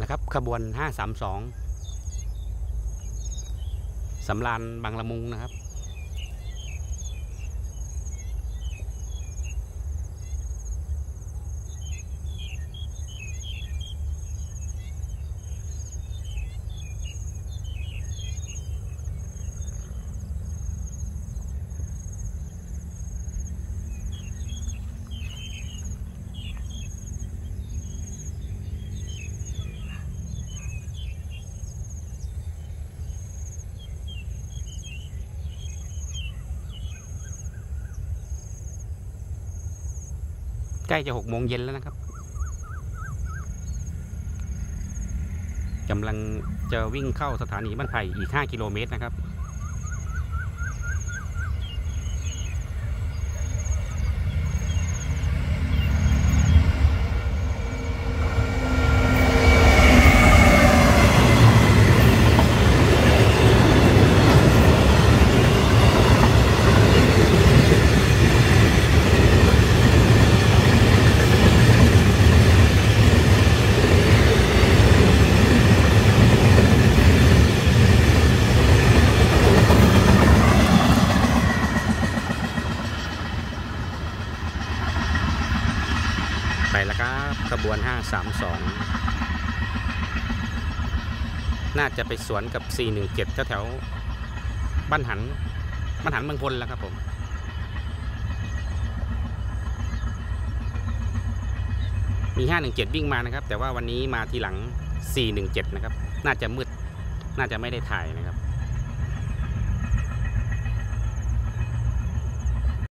แล้วครับขบวน532สำราญบางละมุงนะครับใกล้จะ6 โมงเย็นแล้วนะครับกำลังจะวิ่งเข้าสถานีบ้านไผ่อีก5 กิโลเมตรนะครับไปแล้วครับขบวน532น่าจะไปสวนกับ417แถวบ้านหันเมืองพลแล้วครับผมมี517วิ่งมานะครับแต่ว่าวันนี้มาทีหลัง417นะครับน่าจะมืดน่าจะไม่ได้ถ่ายนะครับ